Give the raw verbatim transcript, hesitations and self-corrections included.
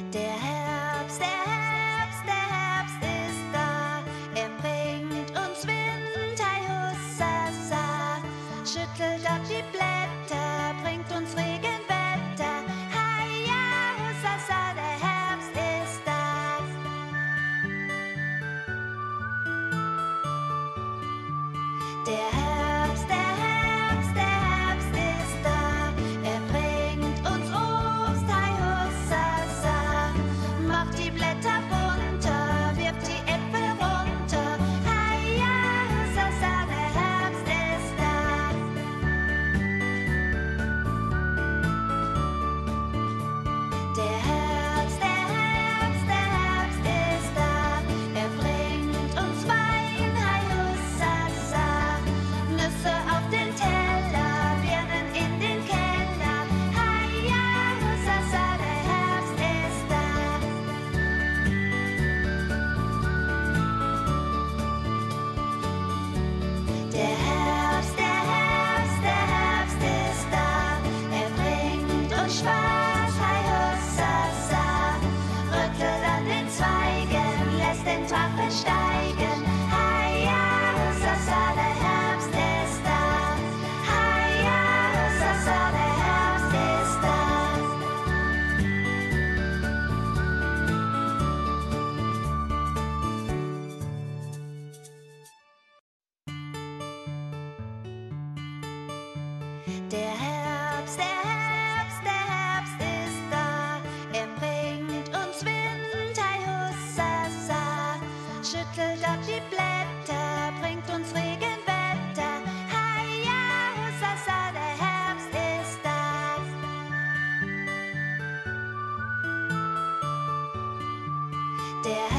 Der Herbst, der Herbst, der Herbst ist da. Er bringt uns Wind, hei hussasa. Schüttelt ab die Blätter, bringt uns Regenwetter. Hei ja hussasa, der Herbst ist da. Der Herbst, der Herbst, der Herbst ist da. Er bringt uns Obst, hei hussasa. Macht die Blätter bunter, wirft die Äpfel runter. Hei ja hussasa, der Herbst ist da. Der Herbst, der Herbst, der Herbst ist da. Er bringt uns Wein, hei hussasa. Nüsse auf den Teller, Birnen in den Keller. Hei ja hussasa, der Herbst ist da. Der Herbst, der Herbst, der Herbst ist da. Er bringt uns Spaß, hei hussasa. Rüttelt an den Zweigen, lässt den Drache steigen. Hei ja hussasa, der Herbst ist da. Hei ja hussasa, der Herbst ist da. Der Herbst, der Herbst, der Herbst ist da. Er bringt uns Wind, hei hussasa. Schüttelt ab die Blätter, bringt uns Regenwetter. Hei ja hussasa, der Herbst ist da. Der